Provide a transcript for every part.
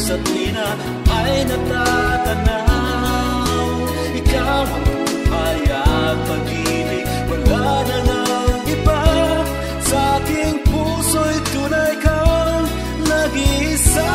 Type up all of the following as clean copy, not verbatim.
sa tuwina ay natatanaw. Ikaw ang buhay at pag-ibig, wala na nang iba. Sa aking puso'y tunay kang nag-iisa.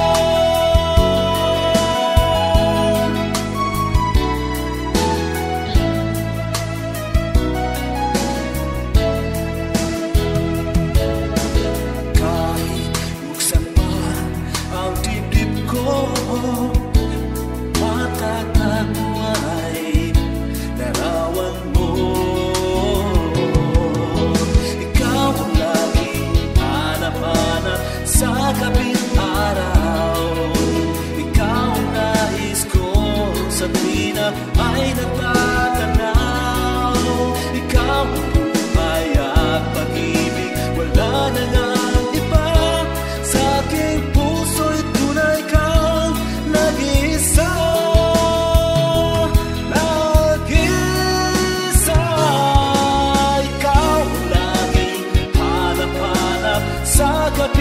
Ay natatanaw. Ikaw ang buhay at pag-ibig, wala na ngang iba. Sa aking puso'y tunay kang nag-iisa. Nag-iisa. Ikaw ang laging hanap-hanap sa gabi.